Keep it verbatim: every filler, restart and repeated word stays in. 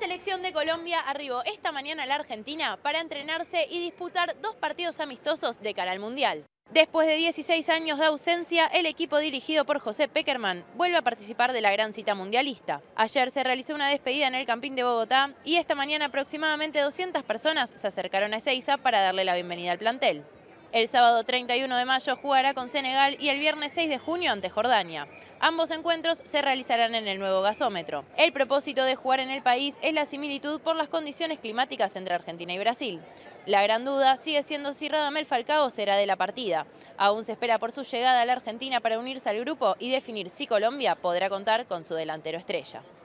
selección de Colombia arribó esta mañana a la Argentina para entrenarse y disputar dos partidos amistosos de cara al Mundial. Después de dieciséis años de ausencia, el equipo dirigido por José Pekerman vuelve a participar de la gran cita mundialista. Ayer se realizó una despedida en el Campín de Bogotá y esta mañana aproximadamente doscientas personas se acercaron a Ezeiza para darle la bienvenida al plantel. El sábado treinta y uno de mayo jugará con Senegal y el viernes seis de junio ante Jordania. Ambos encuentros se realizarán en el nuevo gasómetro. El propósito de jugar en el país es la similitud por las condiciones climáticas entre Argentina y Brasil. La gran duda sigue siendo si Radamel Falcao será de la partida. Aún se espera por su llegada a la Argentina para unirse al grupo y definir si Colombia podrá contar con su delantero estrella.